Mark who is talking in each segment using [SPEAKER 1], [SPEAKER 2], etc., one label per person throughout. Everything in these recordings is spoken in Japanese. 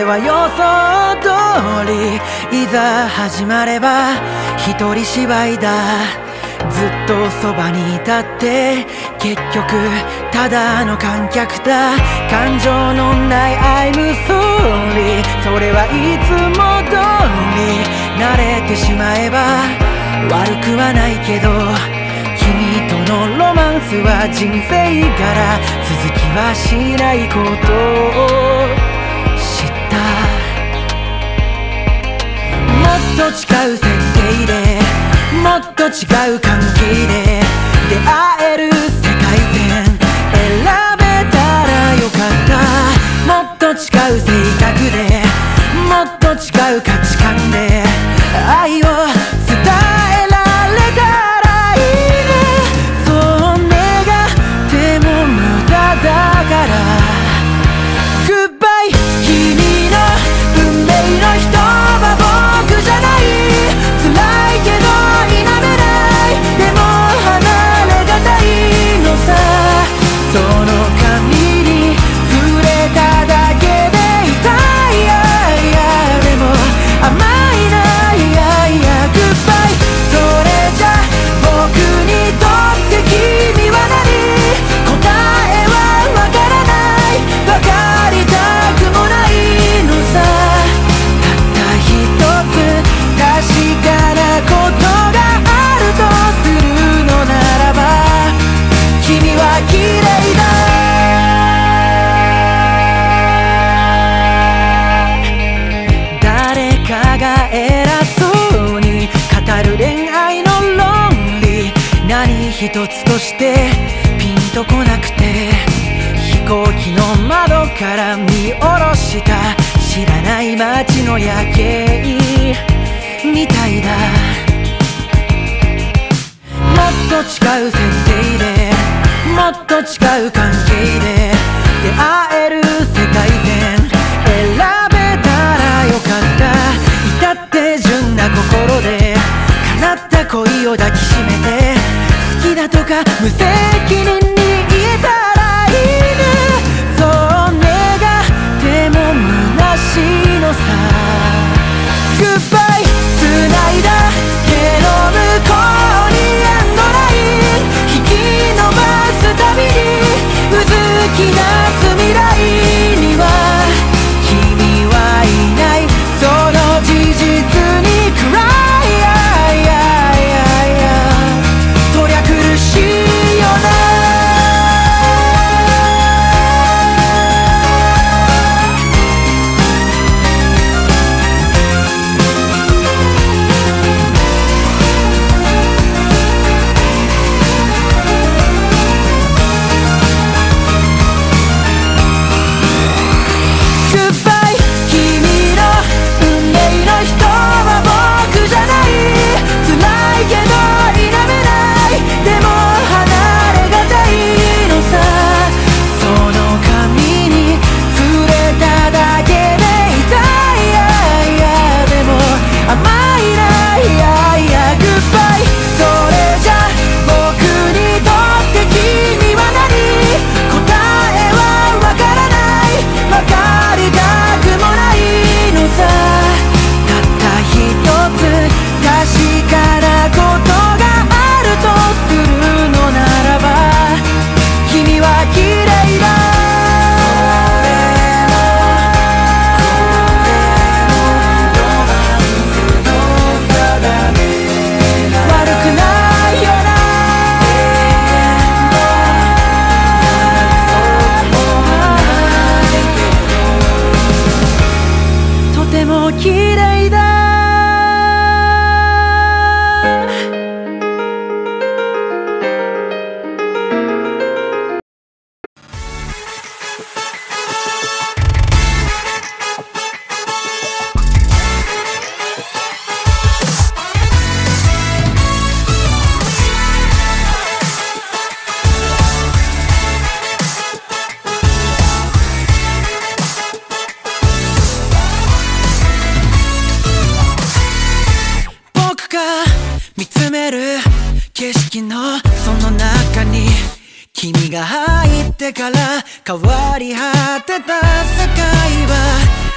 [SPEAKER 1] は予想通り、いざ始まれば一人芝居だ。ずっとそばにいたって結局ただの観客だ。感情のない I'm sorry、 それはいつも通り。慣れてしまえば悪くはないけど、君とのロマンスは人生柄、続きはしないことを知った。もっと違う設定で、もっと違う関係で出会える世界線選べたらよかった。もっと違う性格で、もっと違う価値観で愛を伝えられたらいいね。そう願っても無駄だから。グッバイ、君の運命の人は僕じゃない。辛いけど否めない、でも離れがたいのさ。その髪に触れただけで痛い、でも甘いな、グッバイ。それじゃ僕にとって君は何？答えはわからない、わかりたくもないのさ。たった一つ確かなことがあるとするのならば、君は綺麗だ。誰かが偉そうに語る恋愛の論理、何一つとしてピンとこなくて、飛行機の窓から見下ろした知らない街の夜景みたいだ。もっと違う設定で、もっと違う関係で出会える世界線選べたらよかった。至って純な心で叶った恋を抱きしめて、好きだとか無責任に言えたらいいね。そう願っても虚しいのさ。グッバイ、繋いだ手の向こうにエンドライン引き伸ばすたびに、うずき出す未来には君はいない。その事実に暗い、そりゃ苦しいよな。君が入ってから変わり果てた世界はい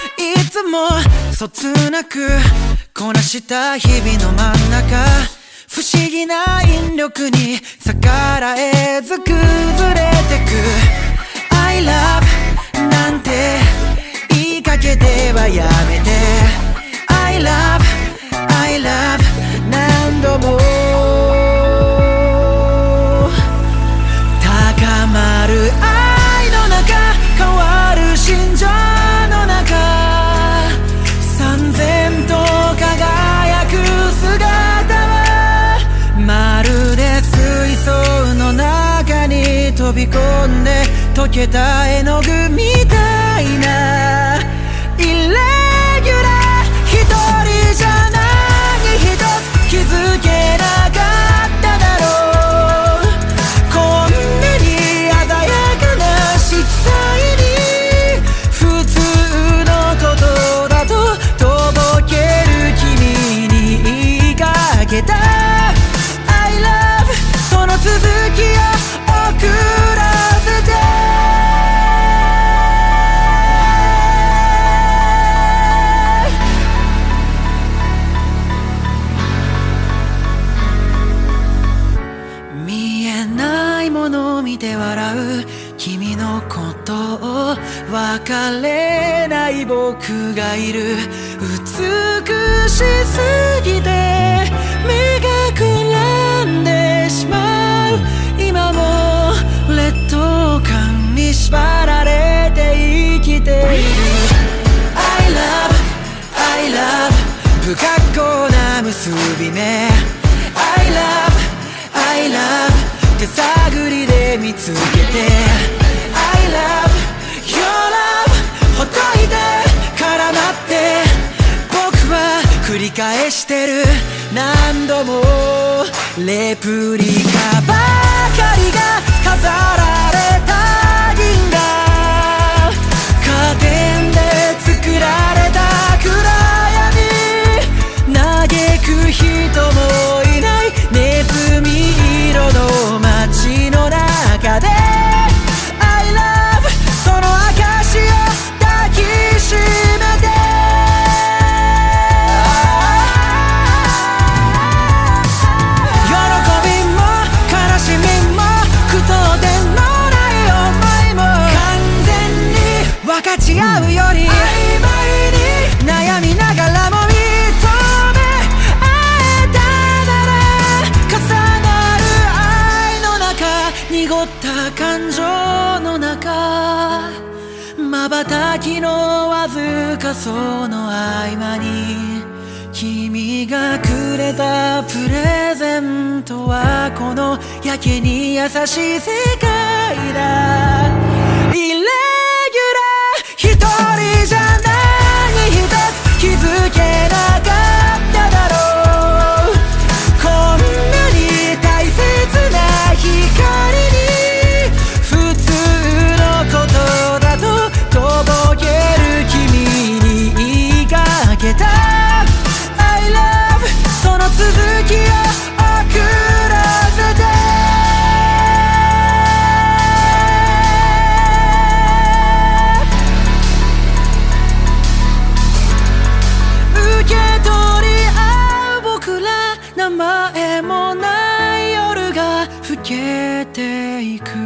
[SPEAKER 1] つもそつなくこなした日々の真ん中、不思議な引力に逆らえず崩れてく。 I love なんて言いかけてはやめて、 I love I love 何度も高まる愛の中、変わる心情の中、燦然と輝く姿はまるで水槽の中に飛び込んで溶けた絵の具みたいなイレギュラー、一人じゃ何一つ気づけなかっただろう。こんなに鮮やかな色彩に普通のことだととぼける君に言いかけた I love その続きを送らせて。見えないものを見て笑う君のことを、別れない僕がいる。美しすぎて目がくらんでしまう。今も劣等感に縛られて生きている。 I love I love 不格好な結び目、 I love I love 手探りで見つけて、 I love your love ほっといて絡まって僕は繰り返してる。何度もレプリカばかりが飾られた銀河、カーテンで作られた暗闇、嘆く人もいないネズミ色の街の中で I love その証を抱きしめて。喜びも悲しみも苦闘でもない思いも完全に分かち合うより曖昧に悩みながらも認め合えたなら、重なる愛の中、濁った感情の中、瞬きのわずかその合間に君がくれたプレゼントはこのやけに優しい世界だ。イレギュラー一人じゃ何一つ気づけなかっただろう。こんなに大切な光に普通のことだととぼける君に言いかけた I love その続きを送らせて。受け取り合う僕ら、名前もない夜が更けていく。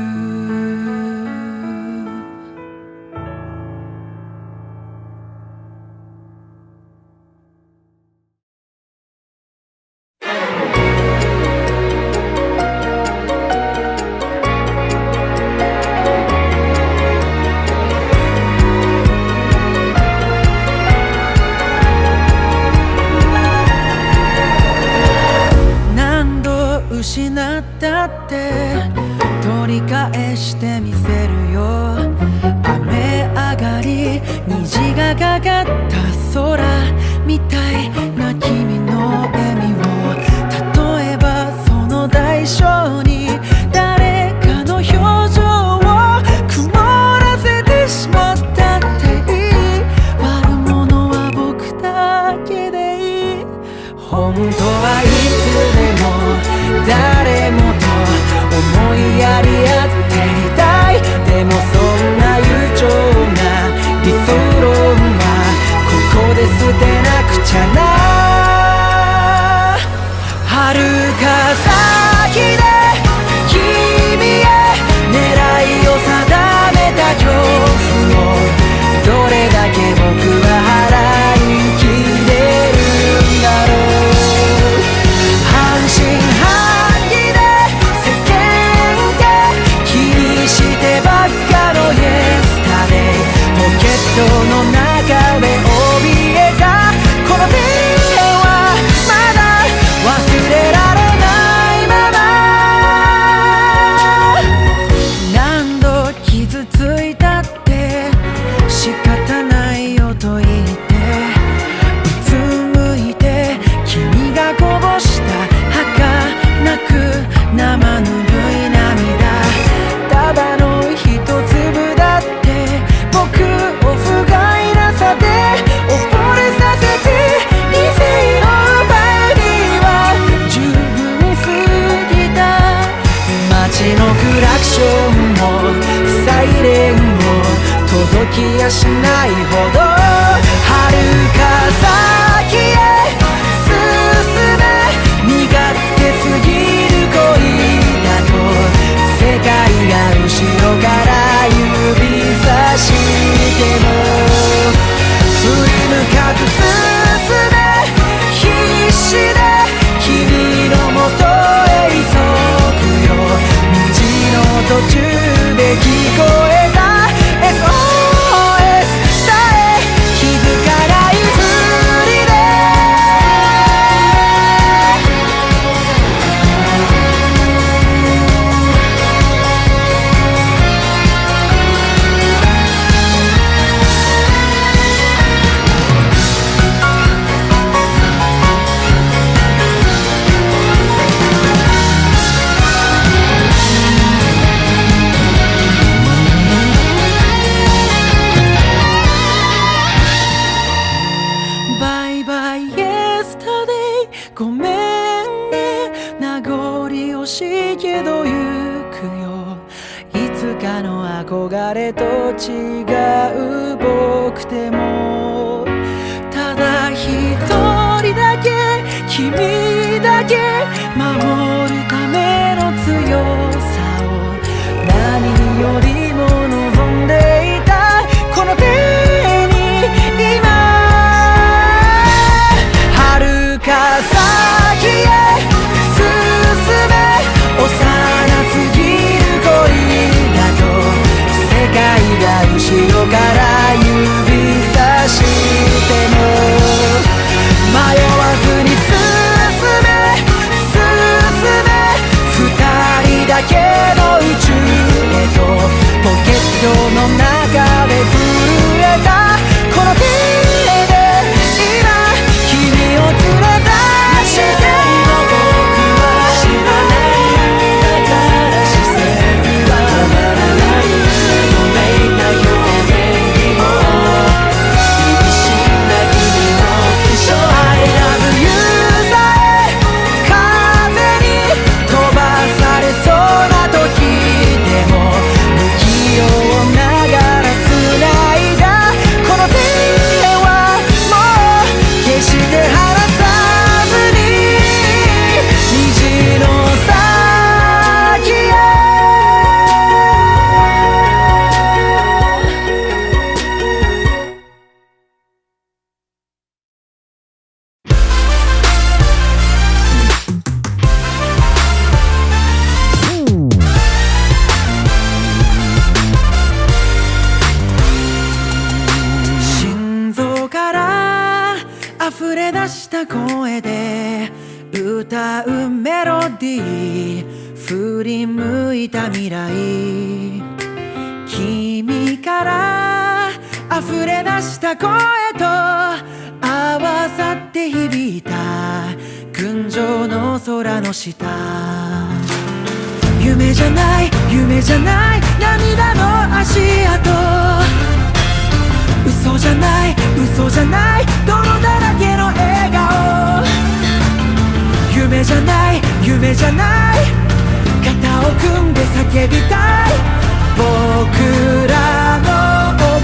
[SPEAKER 1] 失ったって取り返してみせるよ。雨上がり虹がかかった空みたいな君の笑みを、例えばその代償に誰かの表情を曇らせてしまったっていい。悪者は僕だけでいい。本当はいつでも誰もと思いやり合っていたい。でもそんな悠長な理想論はこりやしないほど遥か先へ進め、身勝手すぎる恋だと世界が後ろから指さしても振り向かず進め、必死で君のもとへ急ぐよ。道の途中で聞こえた SOS さえ気づかないふりでごめんね、名残惜しいけど行くよ。いつかの憧れと違う僕でもただ一人だけ君だけ守るための強さを何よりも望んでいたこの手に今遥か先へ進め、幼すぎる恋だと世界が後ろから指さしても迷わずに進め進め、二人だけの宇宙へとポケットの中で震えたこの手で今君を連れ出して僕は知らないだから視線は止まらない止めた表現にも厳しな君の衣装 I love you さえ風に飛ばされそうな時でも不器用ながら繋いだこの手はもう決して離さずに虹の先へ心臓から溢れ出した声で歌うメロディー振り向いた未来君から溢れ出した声と合わさって響いた群青の空の下夢じゃない夢じゃない涙の足跡嘘じゃない嘘じゃない泥だらけの笑顔夢じゃない夢じゃない肩を組んで叫びたい僕らの想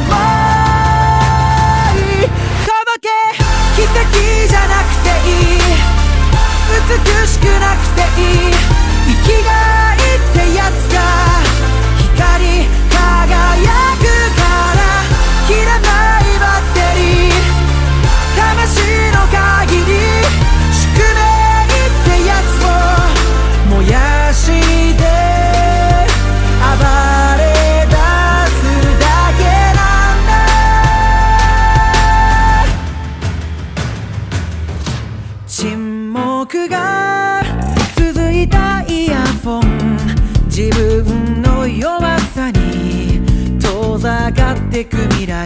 [SPEAKER 1] い届け奇跡じゃなくていい美しくなくていい生きがいってやつが光り輝くから切らないバッテリー魂の限り宿命ってやつを燃やして暴れ出すだけなんだ沈黙が続いたイヤフォン自分の弱さに遠ざかってく未来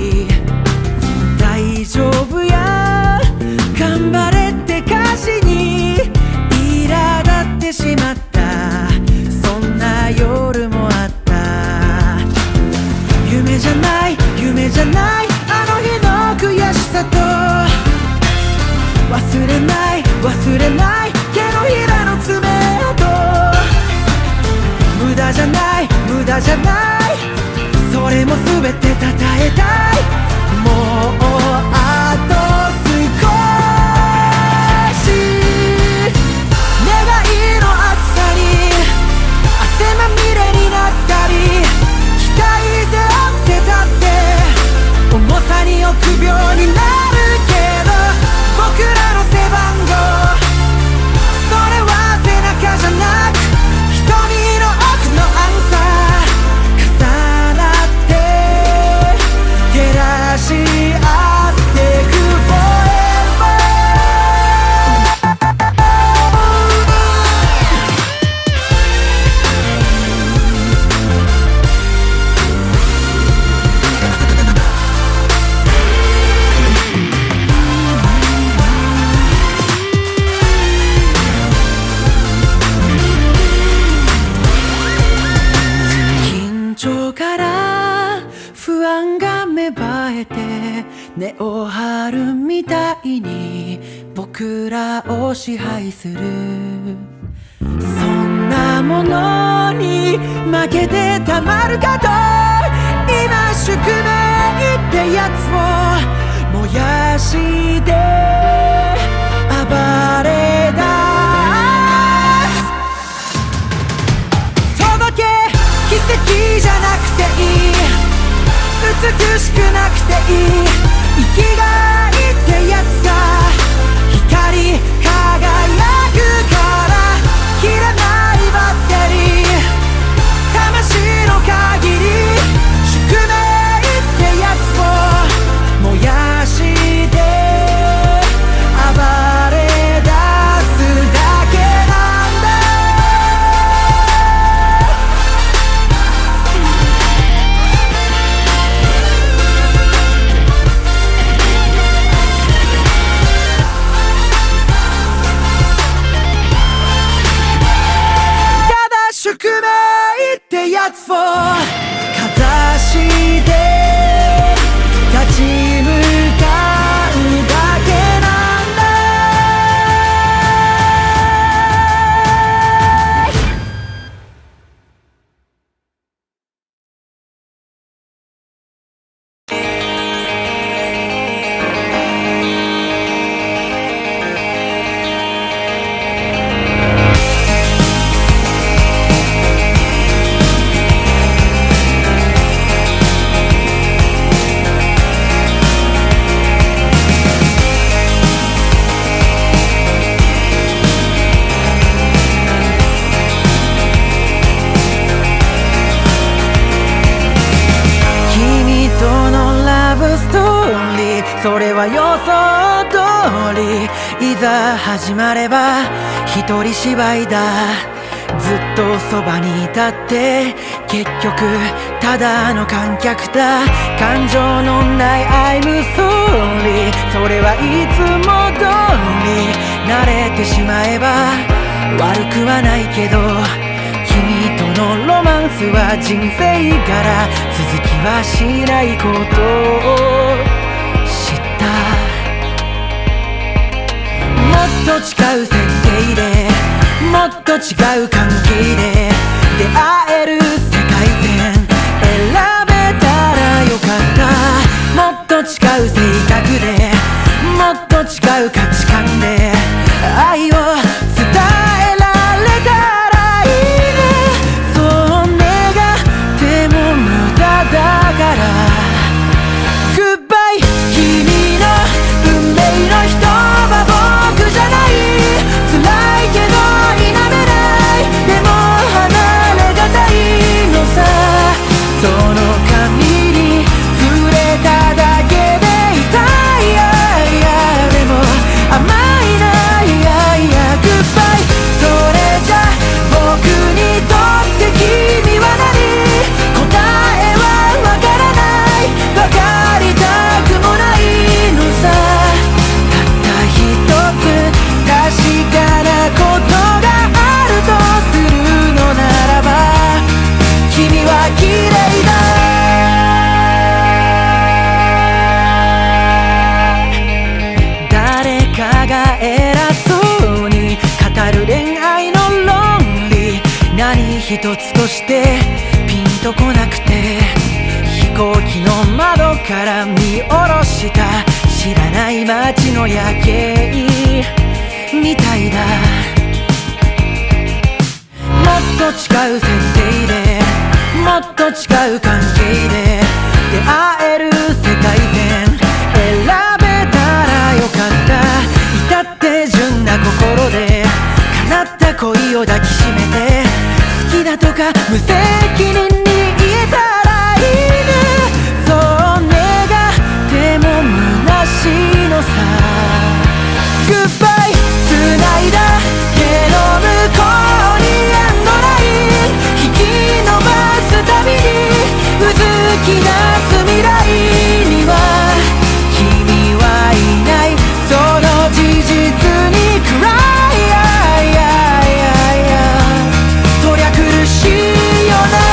[SPEAKER 1] 大丈夫や頑張れって歌詞に苛立ってしまったそんな夜もあった夢じゃない夢じゃないあの日の悔しさと忘れない忘れない手のひらの爪痕無駄じゃない無駄じゃないそれも全てえたい。もうあと少し、願いの厚さに汗まみれになったり、期待背負ってたって重さに臆病になるけど、僕らの背番号、それは背中じゃなく瞳の奥のアンサー、重なって照らし合ってく forever。 緊張から不安が芽生えて根を張るみたいに僕らを支配する、そんなものに負けてたまるかと、今宿命ってやつを燃やして暴れ出す。届け奇跡じゃなくていい、美しくなくていい、生きがいってやつが光り輝くから、切らないバッテリー、魂の限り宿命ってやつを燃やして暴れ出すだけなんだ。宿命ってやつをかざして立ち向かうだけなんだ。それは予想通り、いざ始まれば一人芝居だ。ずっとそばにいたって結局ただの観客だ。感情のない I'm sorry、 それはいつも通り慣れてしまえば悪くはないけど、君とのロマンスは人生柄、続きはしないことをもっと違う設定でもっと違う関係で出会える世界線選べたらよかった。もっと違う性格でもっと違う価値観で愛を伝えられたらいいね。そう願っても無駄だから、グッバイ君の運命の人は僕じゃない。辛いけど否めない、でも離れがたいのさ。その髪に触れただけで痛い、でも甘いな、グッバイ。それじゃ僕にとって君は何、答えはわからない、わかりたくもないのさ。たった一つ確かなことがあるとするのならば、君は綺麗だ。誰かが偉そうに語る恋愛の論理、何一つとしてピンとこなくて、飛行機のから見下ろした知らない街の夜景みたいだ。もっと違う設定でもっと違う関係で出会える世界線選べたらよかった。至って純な心で叶った恋を抱きしめて好きだとか無責任に言えたらいいね。そう願っても虚しいのさ。グッバイ繋いだけど向こうにエンドライン引き伸ばすたびにうずき出す未来には君はいないその事実に暗いそりゃ苦しいよな。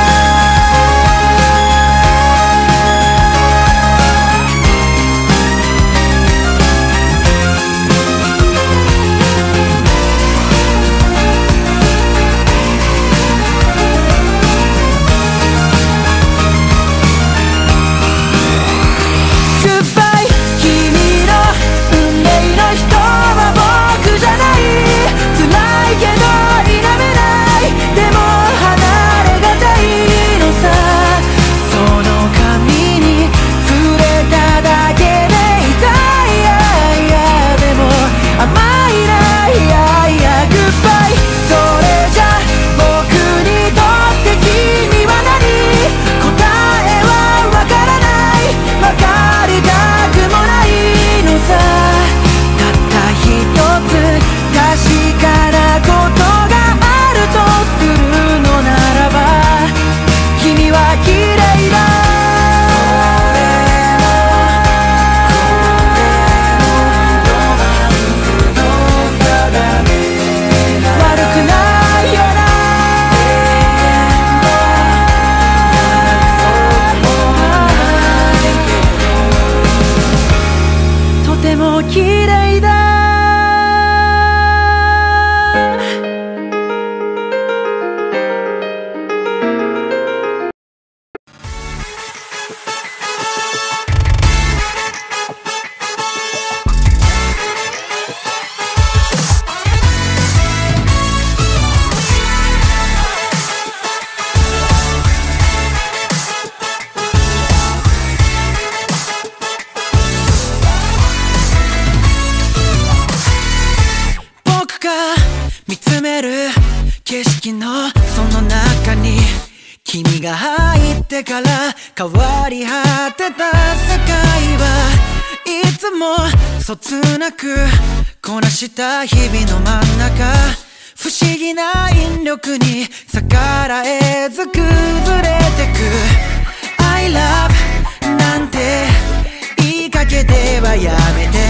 [SPEAKER 1] 君が入ってから変わり果てた世界はいつもそつなくこなした日々の真ん中不思議な引力に逆らえず崩れてく I love なんて言いかけてはやめて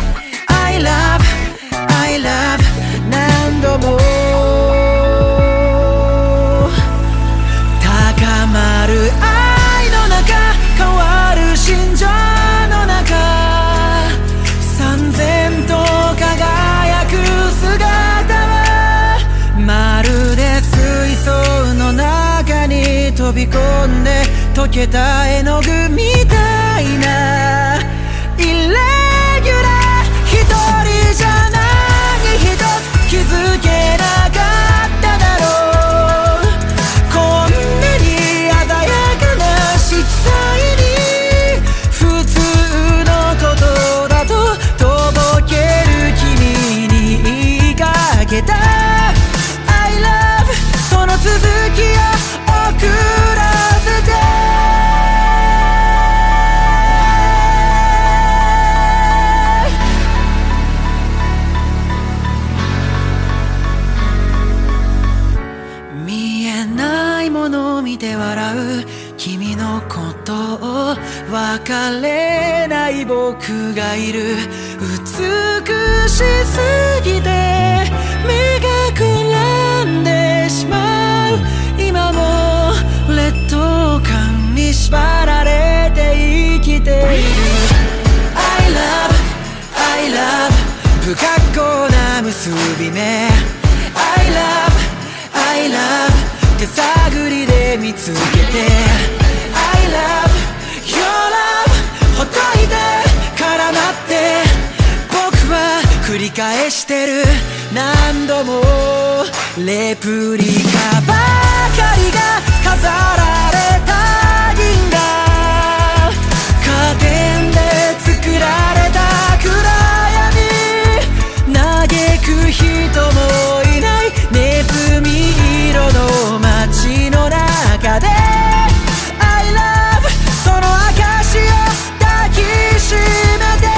[SPEAKER 1] I love I love 何度も高まる愛の中変わる心情の中燦然と輝く姿はまるで水槽の中に飛び込んで溶けた絵の具みたいなイレギュラー一人じゃ何一つ気づけなかっただろうこんなに鮮やかな色彩に普通のことだととぼける君に言いかけた I love その続きを送らせて見えないものを見て笑う君のことを別れない僕がいる美しすぎて目がくらんでしまう今も劣等感に縛られて生きている I love I love 不格好な結び目 I love I love 手探りで見つけて I love your love 返してる何度もレプリカばかりが飾られた銀河カーテンで作られた暗闇嘆く人もいないネズミ色の街の中で I love その証を抱きしめて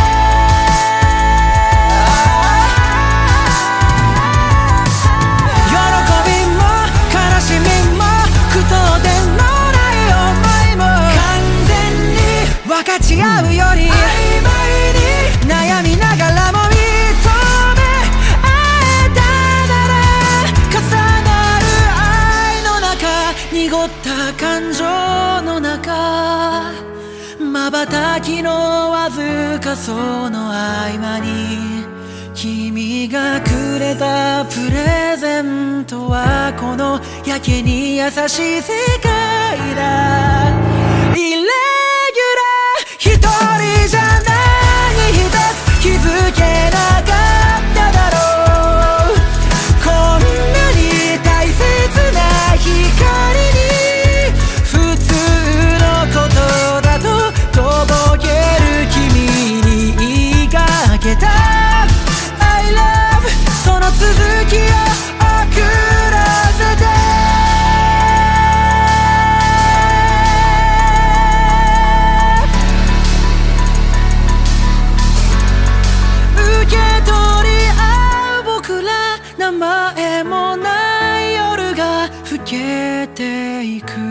[SPEAKER 1] 喜びも悲しみも句読点のない思いも完全に分かち合うより曖昧に悩みながらも認め合えたなら重なる愛の中濁った感情の中瞬きのわずかその合間に君がくれたプレゼントはこのやけに優しい世界だイレギュラー一人じゃ何一つ気づけなかっただろうこんなに大切な光に普通のことだととぼける君に言いかけた I love その続きを送らせて受け取り合う僕ら名前もない夜が更けていく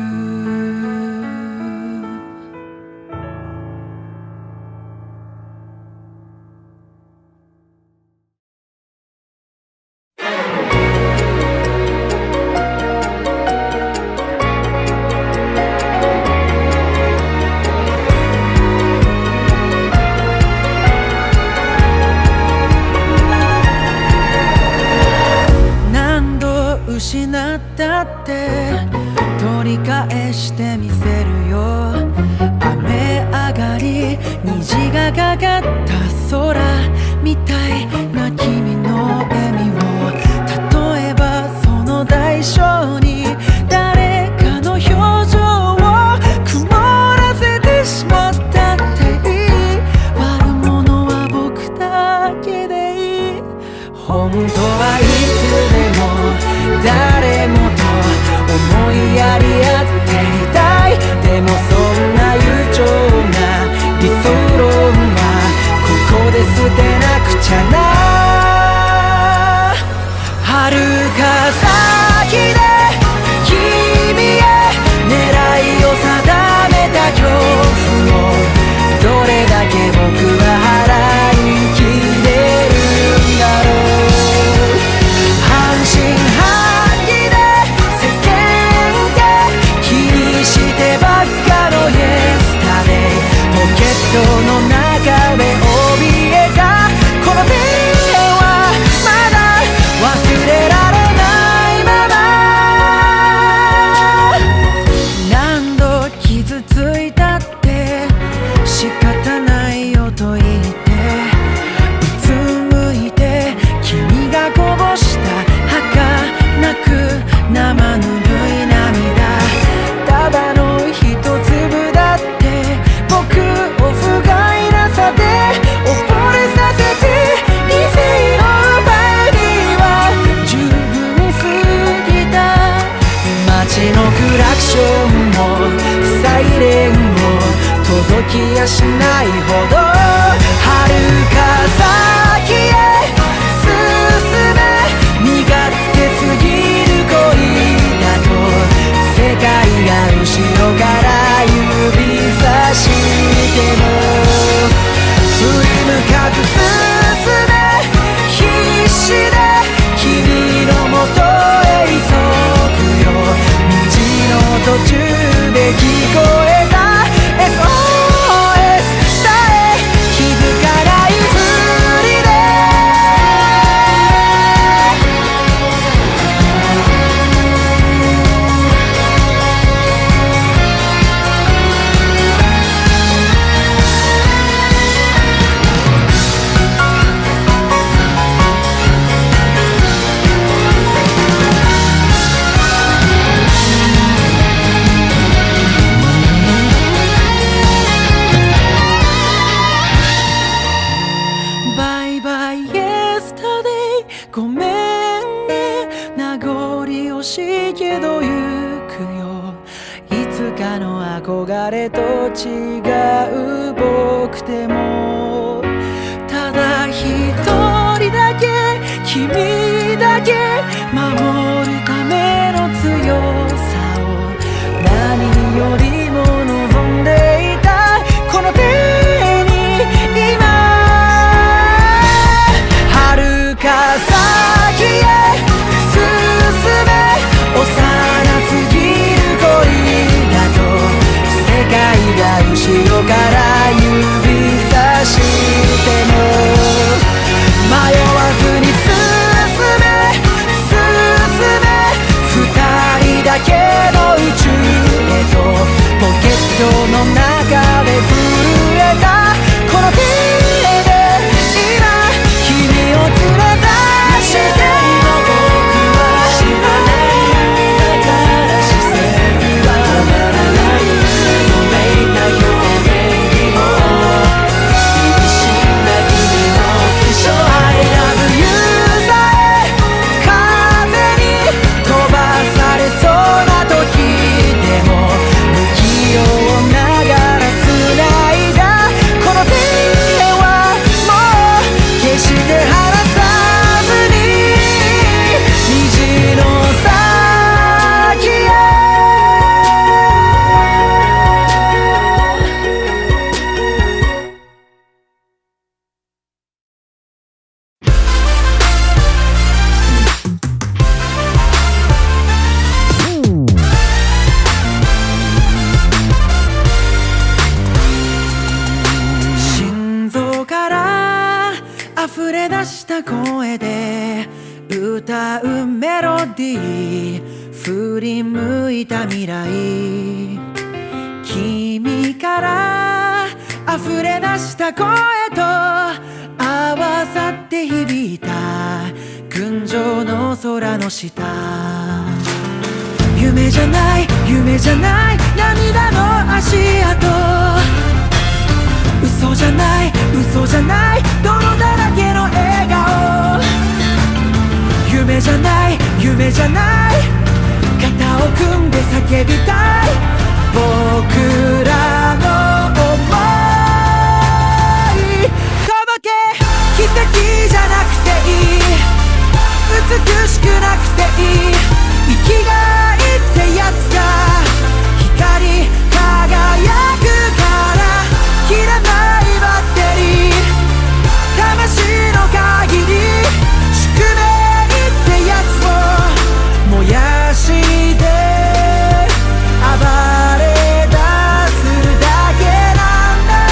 [SPEAKER 1] 失ったって取り返してみせるよ雨上がり虹がかかった空みたいな君の笑みを例えばその代償に誰かの表情を曇らせてしまったっていい悪者は僕だけでいい本当はいつでも誰もと思いやり合っていたいでもそんな悠長な理想論はここで捨てなくちゃな遥か先で君へ狙いを定めた恐怖をどれだけ僕は腹にきれるんだろう半信半疑で世間で気にしてばっかのイエスタデイポケットの中で怯えたこの手はまだ忘れられないまま何度傷ついたって仕方ないよと言ってうつむいて君がこぼした儚く生ぬるい涙ただの一粒だって僕を不甲斐なさで溺れさせて理性を奪うには十分すぎた街のクラクションもサイレンも届きやしないほど遥か先へ進め身勝手すぎる恋だと世界が後ろから指さしても振り向かず進め必死で君のもとへ急ぐよ虹の途中で聞こえた SOS さえ気づかないふりで憧れと違う僕でもただ一人だけ君だけ守るための強さを何よりも望んでいたこの手に今遥か先へ進め幼すぎる恋だと世界が後ろから指さしても迷わずに進め二人だけの宇宙へとポケットの中で震えたこの手で今君を連れ出して僕は知らないだから視線は止まらない止めた表現にも厳しな君の化粧 I love you さえ風に飛ばされそうな時でも不器用ながら繋いだこの手はもう決して離さずに虹の先へ心臓から溢れ出した声で歌うメロディー振り向いた未来君から溢れ出した声と合わさって響いた群青の空の下夢じゃない夢じゃない涙の足跡嘘じゃない嘘じゃない泥だらけの笑顔夢じゃない夢じゃない肩を組んで叫びたい僕らの想い届け奇跡じゃなくていい美しくなくていい生きがいってやつが光り輝くから切らないバッテリー魂の限り宿命ってやつを燃やして暴れ出すだけなんだ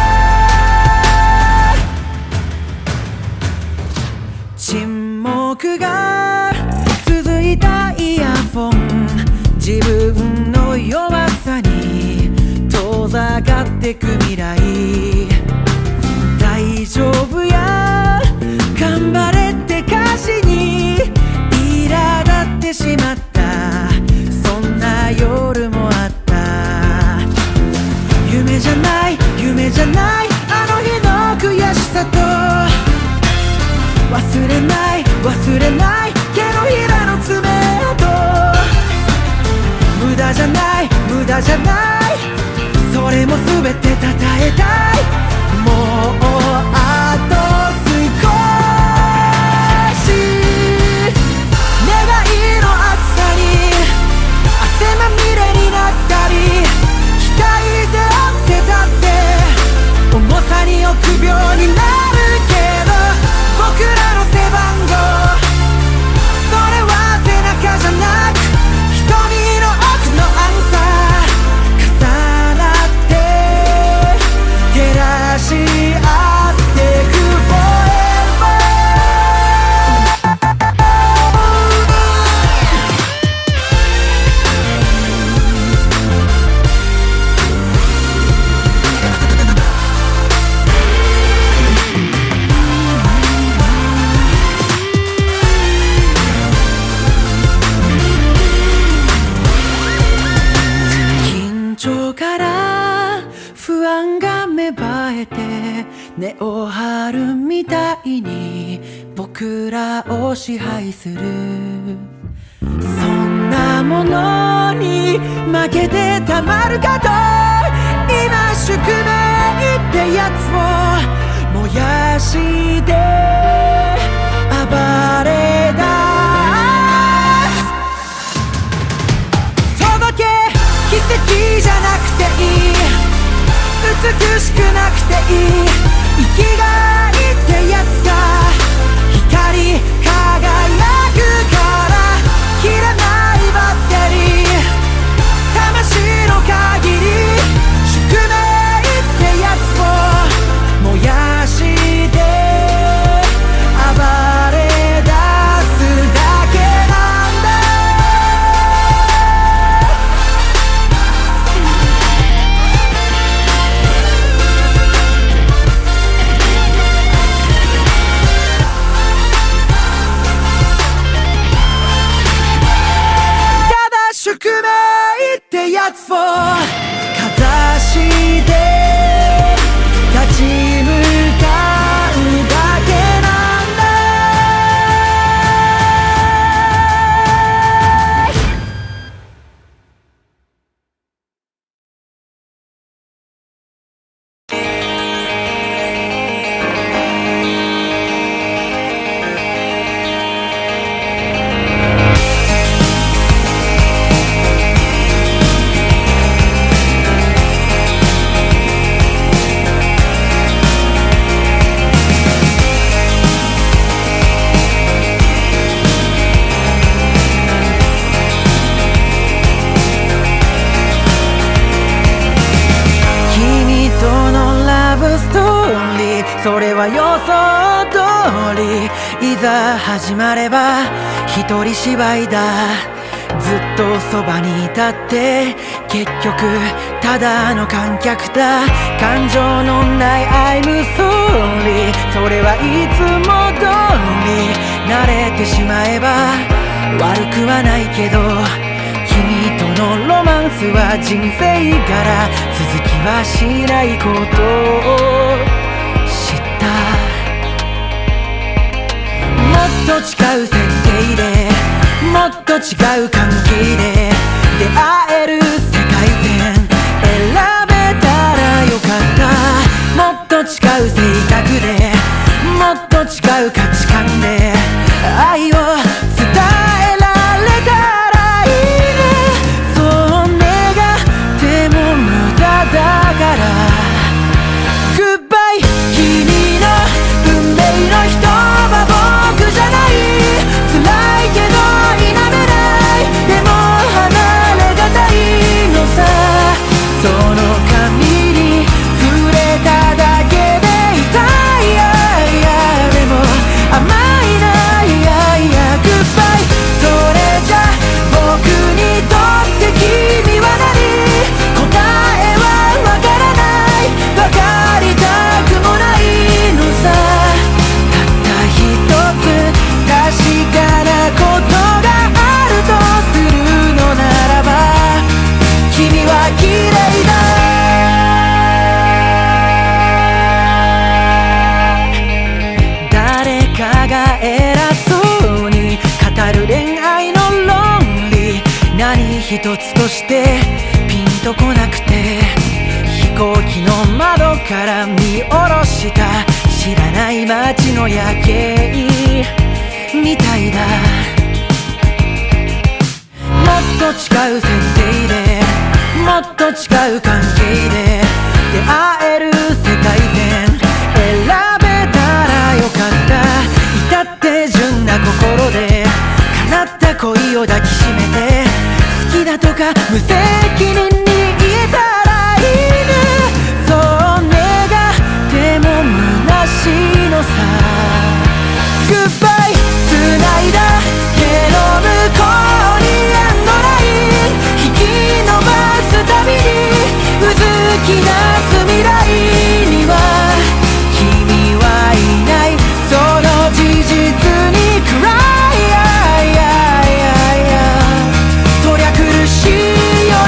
[SPEAKER 1] 沈黙が続いたイヤフォン自分の弱さに遠ざかってく未来大丈夫や頑張れって歌詞に苛立ってしまったそんな夜もあった夢じゃない夢じゃないあの日の悔しさと忘れない忘れない手のひらの爪痕無駄じゃない無駄じゃないそれも全てたたえたいもうあと少し願いの厚さに汗まみれになったり期待背負ってたって重さに臆病になるけど僕らの背番号それは背中じゃなく瞳の奥のアンサー重なって照らし合ってく forever 緊張から不安が芽生えて根を張るみたいに僕らを支配するそんななものに負けてたまるかと、今宿命ってやつを燃やして暴れ出す。届け奇跡じゃなくていい、美しくなくていい、生きがいってやつが光り輝くから切れないバッテリー、魂の限り宿命ってやつを燃やして暴れ出すだけなんだ。宿命ってやつをかざして立ち向かうだけなんだ。それは予想通り、いざ始まれば一人芝居だ。ずっとそばにいたって結局ただの観客だ。感情のない I'm sorry、 それはいつも通り慣れてしまえば悪くはないけど、君とのロマンスは人生柄、続きはしないことをもっと違う設定でもっと違う関係で出会える世界線選べたらよかった。もっと違う性格でもっと違う価値観で愛を伝えられたらいいね。そう願っても無駄だから、グッバイ君の運命の人は僕じゃない。辛いけど否めない、でも離れがたいのさ。その髪に触れただけで痛い、でも甘いな、グッバイ。それじゃ僕にとって君は何、答えはわからない、わかりたくもないのさ。たった一つ確かなことがあるとするのならば、君は綺麗だ。誰かが偉そうに語る恋愛の論理、何一つとしてピンとこなくて、飛行機の窓から見下ろした知らない街の夜景みたいだ。もっと違う設定でもっと違う関係で出会える世界線選べたらよかった。至って純な心で叶った恋を抱きしめて、好きだとか無責任に言えたらいいね。そう願っても虚しいのさ。グッバイ繋いだ手の向こうにエンドライン引き伸ばすたびにうずき出す未来には君はいない、その事実に暗い、そりゃ苦しいよ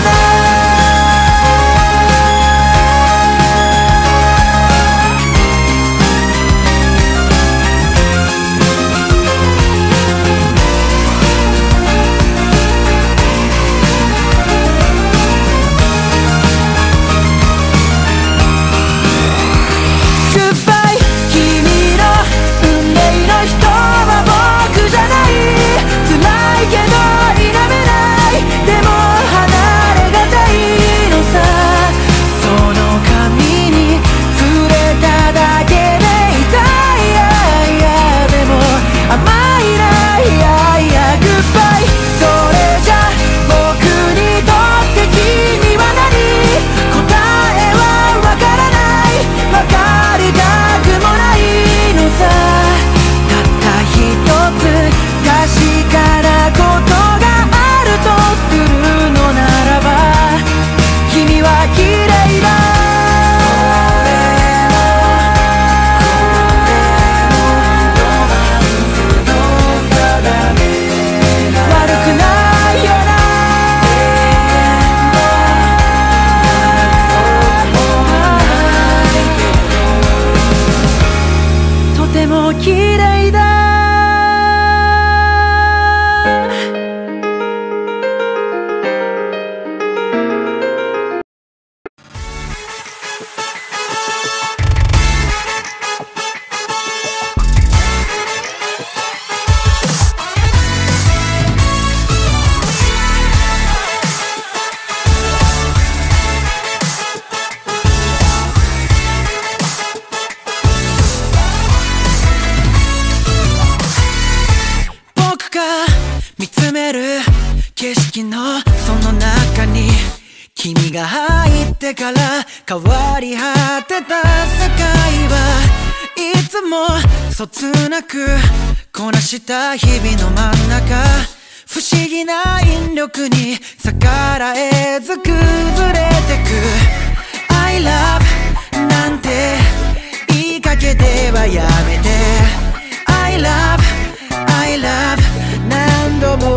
[SPEAKER 1] 次のその中に君が入ってから変わり果てた世界はいつもそつなくこなした日々の真ん中、不思議な引力に逆らえず崩れてく。 I love なんて言いかけてはやめて、 I love I love 何度も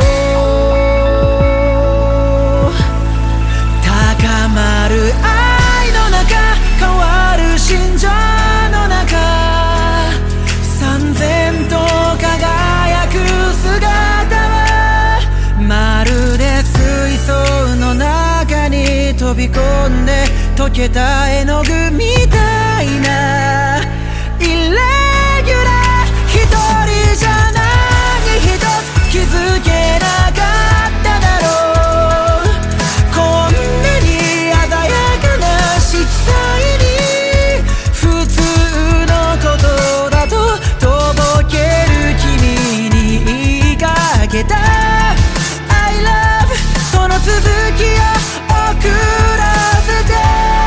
[SPEAKER 1] 高まる愛の中、変わる心情の中、燦然と輝く姿はまるで水槽の中に飛び込んで溶けた絵の具みたいなイレギュラー。一人じゃない一つ気づけなかっただろう。こんなに鮮やかな色彩に普通のことだととぼける君に言いかけた I love その続きを送らせて。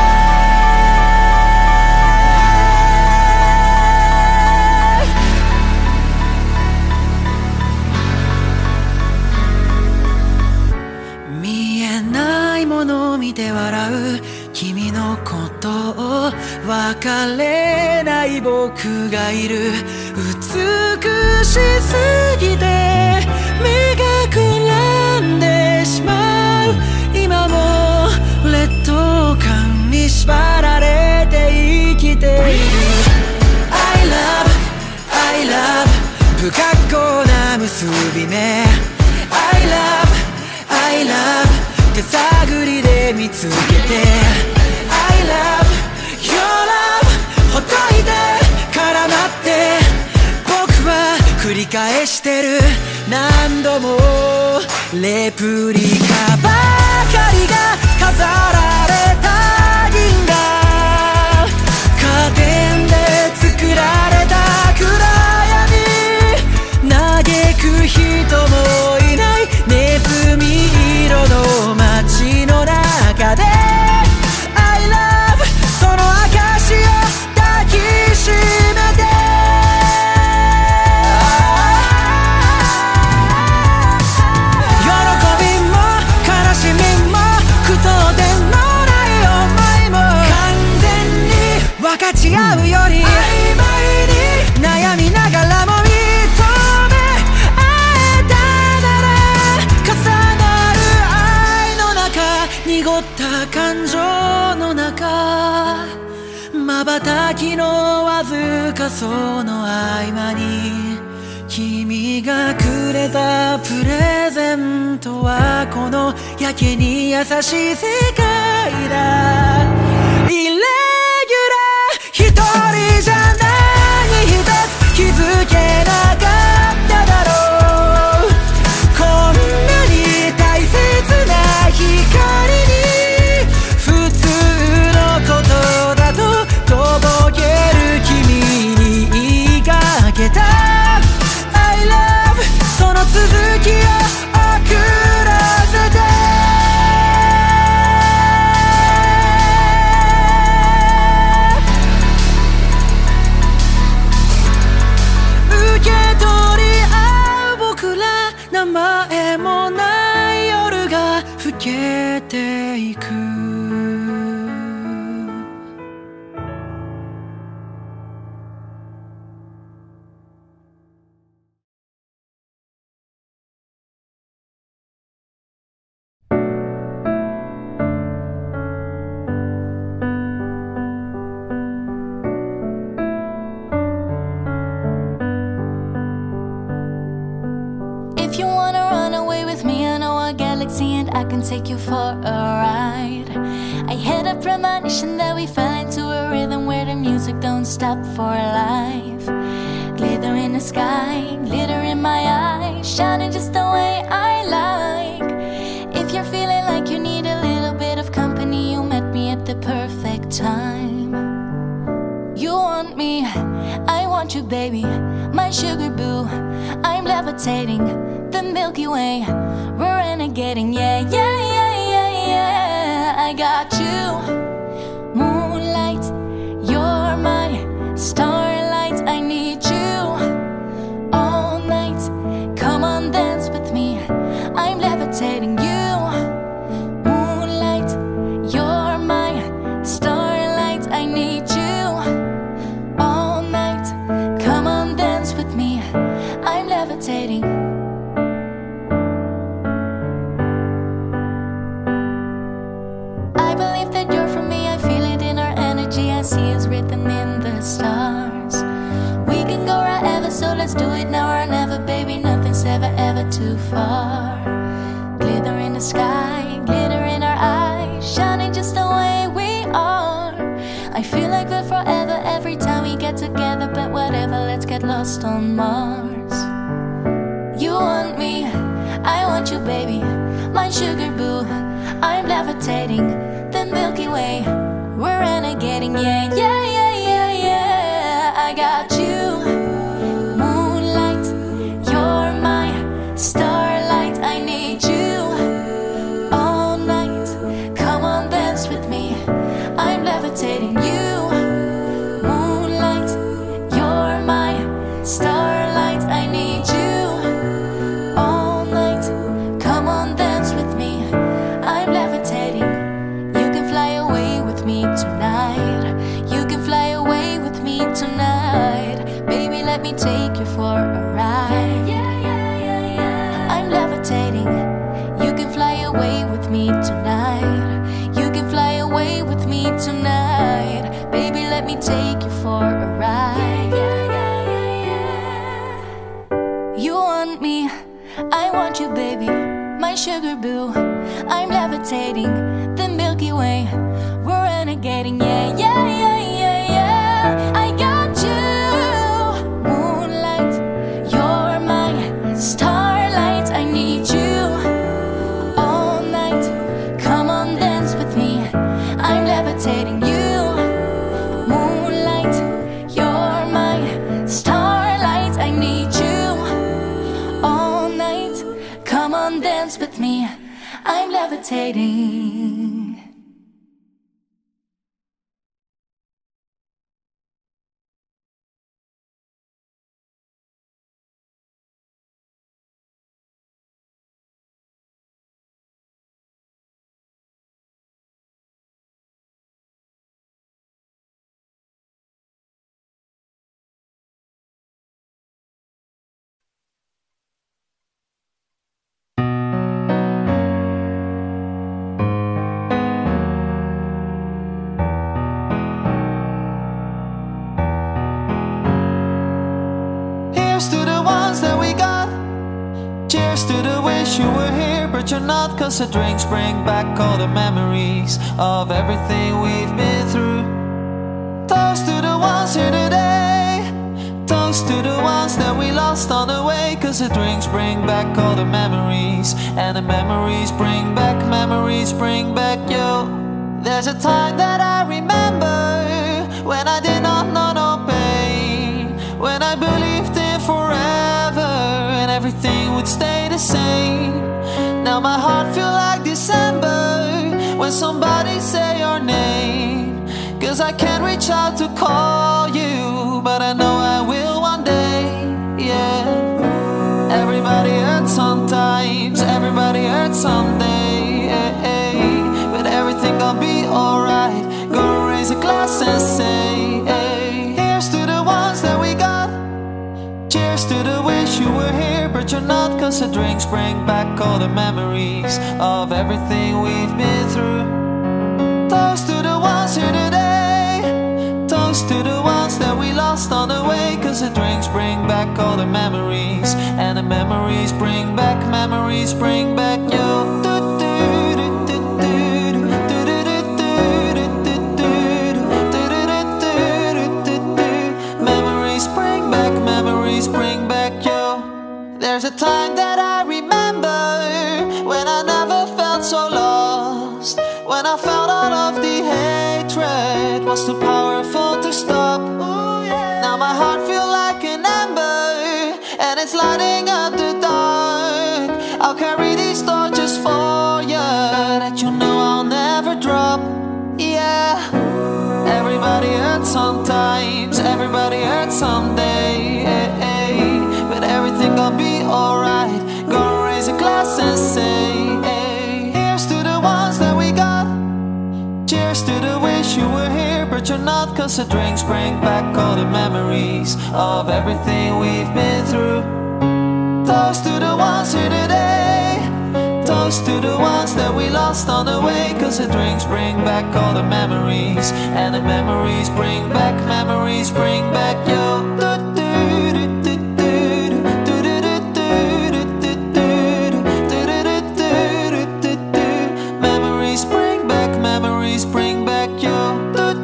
[SPEAKER 1] 見えないものを見て笑う君のことを別れない僕がいる。美しすぎて目がくらんでしまう。今も劣等感に縛られて生きている。 I love I love 不格好な結び目、 I love I love 手探りで見つけて、 I love your love ほっといて絡まって僕は繰り返してる。何度もレプリカばかりが飾られた銀河、カーテンで作られた暗闇、嘆く人もいないネズミ色の街の中で I love その証を抱きしめて。喜びも悲しみも句読点のない思いも完全に分かち合うより曖昧に悩みながらも認め合えたなら、重なる愛の中濁った感情の中、瞬きのわずかその合間に君がくれたプレゼントはこのやけに優しい世界だ。イレギュラー一人じゃない一つ気づけなかっただろう。こんなに大切な光に普通のことだととぼける君に言いかけた I love その続きを送らせて。受け取り合う僕ら、名前もない夜が更けていく。
[SPEAKER 2] If you wanna run away with me, I know a galaxy and I can take you for a ride. I had a premonition that we fell into a rhythm where the music don't stop for life. Glitter in the sky, glitter in my eyes, shining just the way I like. If you're feeling like you need a little bit of company, you met me at the perfect time. You want me, I want you, baby, my sugar boo. I'm levitating the Milky Way. We're renegading, yeah, yeah, yeah, yeah, yeah. I got you, moonlight, you're my starlight. I need you all night. Come on, dance with me, I'm levitating you. Moonlight, you're my starlight. I need you all night. Come on, dance with me, I'm levitating. I believe that you're for me, I feel it in our energy. I see it's written in the stars. We can go wherever, so let's do it now or never, baby. Nothing's ever, ever too far. Glitter in the sky, glitter in our eyes, shining just the way we are. I feel like we're forever every time we get together, but whatever, let's get lost on Mars. You want me, I want you, baby, my sugar boo. I'm levitating the Milky Way, we're renegading, yeah, yeah, yeah, yeah, yeah. I got you, moonlight, you're my starlight. I need you all night. Come on, dance with me, I'm levitating you. Moonlight, you're my starlight. I need you all night. Come on, dance with me, I'm levitating. You can fly away with me tonight. You can fly away with me tonight. Baby, let me take you for a ride. Yeah, yeah, yeah, yeah. I'm levitating. You can fly away with me tonight. You can fly away with me tonight. Baby, let me take you for a ride. Yeah, yeah, yeah, yeah. You want me, I want you, baby, my sugar boo. I'm levitating the Milky Way, we're renegading, yeah, yeah, yeah, yeah, yeah. I got you, moonlight, you're my starlight. I need you all night. Come on, dance with me, I'm levitating you. Moonlight, you're my starlight. I need you all night. Come on, dance with me, I'm levitating.
[SPEAKER 1] Here's to the ones that we got. Cheers to the wish you were here, but you're not. Cause the drinks bring back all the memories of everything we've been through. Toast to the ones here today. Toast to the ones that we lost on the way. Cause the drinks bring back all the memories, and the memories bring back you. There's a time that I remember when I did not know no pain, when I believed in forever and everything would stay the same. Now my heart feels like December when somebody say your name. Cause I can't reach out to call you, but I know I will one day, yeah. Everybody hurts sometimes, everybody hurts someday, but everything gonna be alright. Gonna raise a glass and say, here's to the ones that we got. Cheers to the wish you were here, but you're not. Cause the drinks bring back all the memories of everything we've been through. Toast to the ones here today. Toast to the ones that we lost on the way. Cause the drinks bring back all the memories, and the memories bring back you. Memories bring back you. There's a time that I remember when I never felt so lost, when I felt all of the hatred was too powerful to stop. Now my heart feels like an ember, and it's lighting up the dark. I'll carry these torches
[SPEAKER 3] church or not, cause the drinks bring back all the memories of everything we've been through. Toast to the ones here today, toast to the ones that we lost on the way, cause the drinks bring back all the memories, and the memories bring back yo. Memories bring back yo.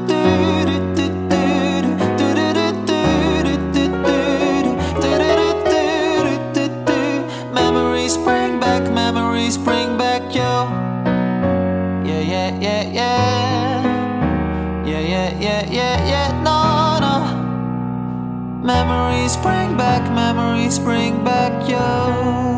[SPEAKER 3] Memories bring back yo. Yeah, yeah, yeah, yeah. Yeah, yeah, yeah, yeah, yeah, no, no. Memories bring back yo.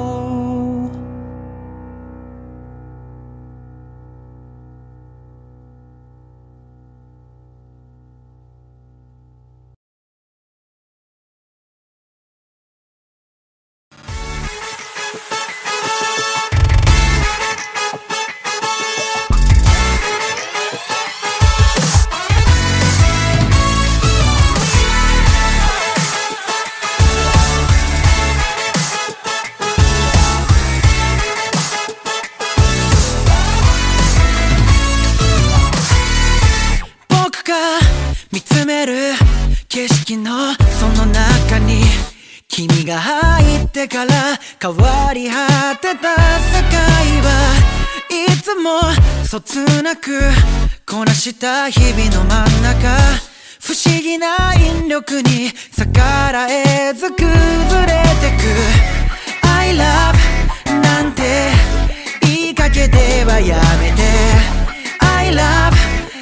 [SPEAKER 1] 景色のその中に君が入ってから変わり果てた世界はいつもそつなくこなした日々の真ん中、不思議な引力に逆らえず崩れてく I love なんて言いかけてはやめて I love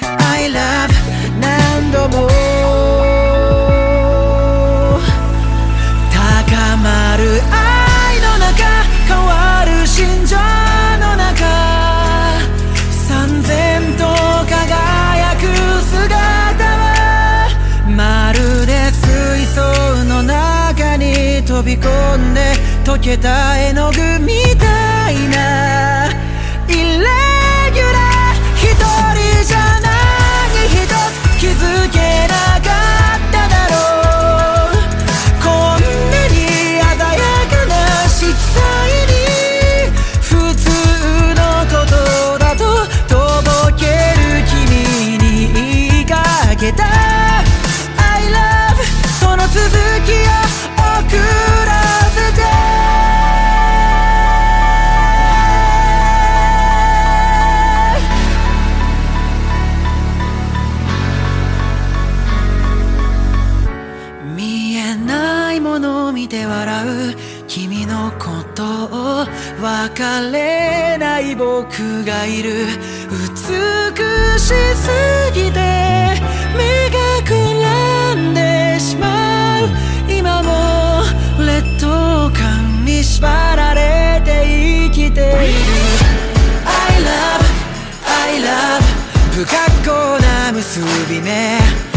[SPEAKER 1] 何度も高まる愛の中変わる心情の中燦然と輝く姿はまるで水槽の中に飛び込んで溶けた絵の具みたいなイレギュラー一人じゃない一つ気づけなかっただろうこんなに鮮やかな色彩に普通のことだととぼける君に言いかけた I love その続きを送らせて見て笑う君のことを別れない僕がいる美しすぎて目がくらんでしまう今も劣等感に縛られて生きている I love 不格好な結び目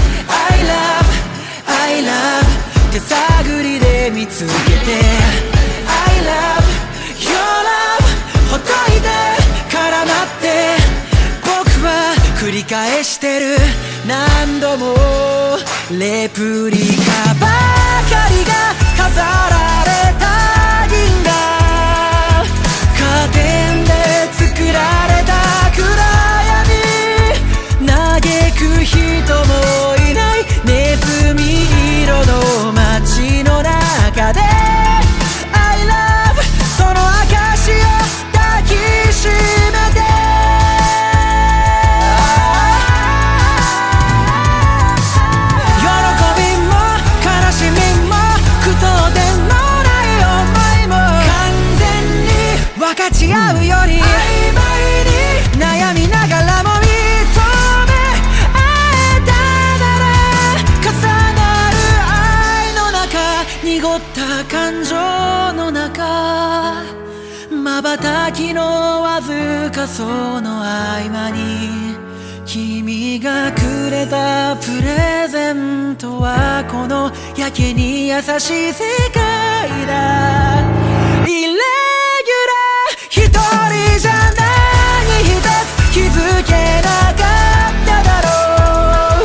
[SPEAKER 1] I love 手探りで見つけて I love your love ほっといて絡まって僕は繰り返してる何度もレプリカばかりが飾られた銀河カーテンで作られた暗闇嘆く人もいないネズミ色の街の中で I love その証を抱きしめて喜びも悲しみも句読点のない思いも完全に分かち合うより曖昧に悩みながらも認め合えたなら重なる愛の中濁った感情の中瞬きのわずかその合間に君がくれたプレゼントはこのやけに優しい世界だイレギュラー一人じゃない一つ気づけなかっただろう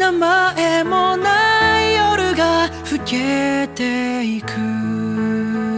[SPEAKER 1] 名前もない夜が更けていく。